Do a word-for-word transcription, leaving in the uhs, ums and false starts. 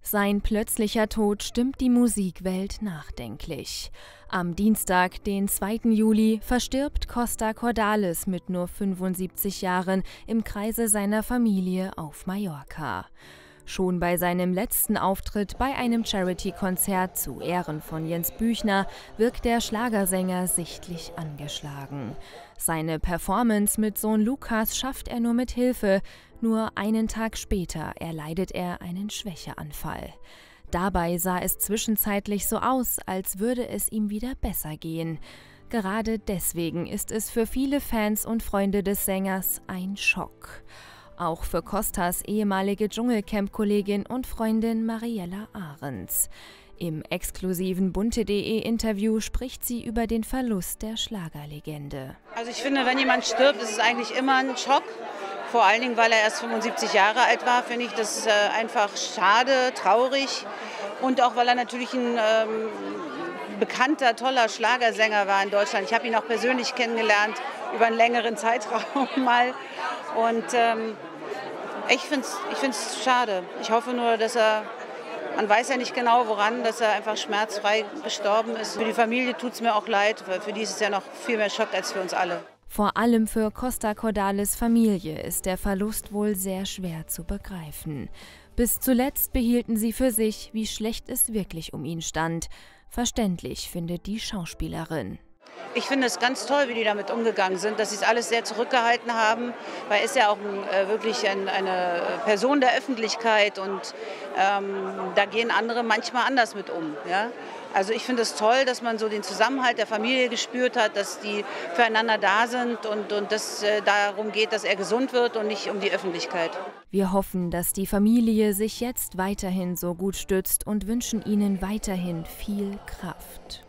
Sein plötzlicher Tod stimmt die Musikwelt nachdenklich. Am Dienstag, den zweiten Juli, verstirbt Costa Cordalis mit nur fünfundsiebzig Jahren im Kreise seiner Familie auf Mallorca. Schon bei seinem letzten Auftritt bei einem Charity-Konzert zu Ehren von Jens Büchner wirkt der Schlagersänger sichtlich angeschlagen. Seine Performance mit Sohn Lukas schafft er nur mit Hilfe. Nur einen Tag später erleidet er einen Schwächeanfall. Dabei sah es zwischenzeitlich so aus, als würde es ihm wieder besser gehen. Gerade deswegen ist es für viele Fans und Freunde des Sängers ein Schock. Auch für Costas ehemalige Dschungelcamp-Kollegin und Freundin Mariella Ahrens. Im exklusiven bunte punkt de-Interview spricht sie über den Verlust der Schlagerlegende. Also ich finde, wenn jemand stirbt, ist es eigentlich immer ein Schock. Vor allen Dingen, weil er erst fünfundsiebzig Jahre alt war, finde ich das äh, einfach schade, traurig. Und auch, weil er natürlich ein ähm, bekannter, toller Schlagersänger war in Deutschland. Ich habe ihn auch persönlich kennengelernt, über einen längeren Zeitraum mal. Und ähm, ich finde es ich find's schade. Ich hoffe nur, dass er, man weiß ja nicht genau woran, dass er einfach schmerzfrei gestorben ist. Für die Familie tut es mir auch leid, weil für die ist es ja noch viel mehr Schock als für uns alle. Vor allem für Costa Cordalis' Familie ist der Verlust wohl sehr schwer zu begreifen. Bis zuletzt behielten sie für sich, wie schlecht es wirklich um ihn stand. Verständlich findet die Schauspielerin. Ich finde es ganz toll, wie die damit umgegangen sind, dass sie es alles sehr zurückgehalten haben, weil er ist ja auch ein, äh, wirklich ein, eine Person der Öffentlichkeit und ähm, da gehen andere manchmal anders mit um. Ja? Also ich finde es toll, dass man so den Zusammenhalt der Familie gespürt hat, dass die füreinander da sind und, und dass äh, darum geht, dass er gesund wird und nicht um die Öffentlichkeit. Wir hoffen, dass die Familie sich jetzt weiterhin so gut stützt und wünschen ihnen weiterhin viel Kraft.